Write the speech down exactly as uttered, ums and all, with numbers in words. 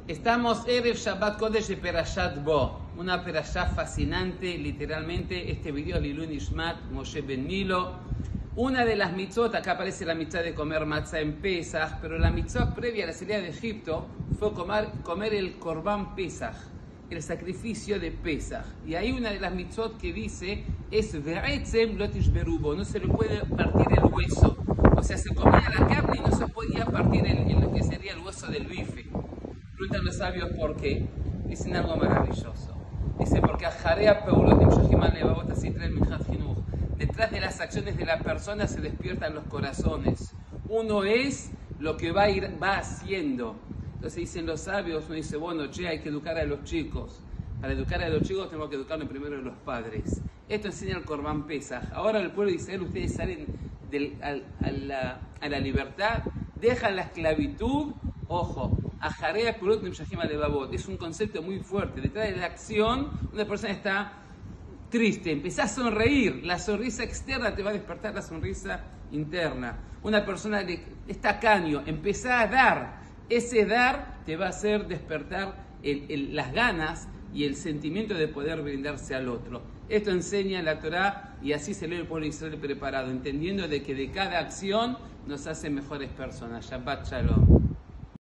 Estamos Erev Shabbat Kodesh de Perashat Bo, una perashá fascinante, literalmente. Este video es Lilui Nishmat Moshe Ben Milo. Una de las mitzvot, acá aparece la mitzvah de comer matzah en Pesach, pero la mitzvah previa a la salida de Egipto fue comer, comer el Korban Pesach, el sacrificio de Pesach. Y hay una de las mitzvot que dice es Ve'etzem lo tishberubo, no se le puede partir el hueso. O sea, se comía la carne y no se podía partir el, el, lo que sería el hueso del bife. Preguntan los sabios por qué. Dicen algo maravilloso. Dice porque detrás de las acciones de la persona se despiertan los corazones. Uno es lo que va a ir, va haciendo. Entonces dicen los sabios, uno dice, bueno, che, hay que educar a los chicos. Para educar a los chicos tenemos que educarnos primero a los padres. Esto enseña el Korban Pesach. Ahora el pueblo de Israel, ustedes salen del, a, a, la, a la libertad, dejan la esclavitud. Ojo, es un concepto muy fuerte. Detrás de la acción, una persona está triste, empezá a sonreír. La sonrisa externa te va a despertar la sonrisa interna. Una persona está caño, empezá a dar. Ese dar te va a hacer despertar el, el, las ganas y el sentimiento de poder brindarse al otro. Esto enseña la Torá y así se lee el pueblo de Israel preparado, entendiendo de que de cada acción nos hace mejores personas. Shabbat Shalom.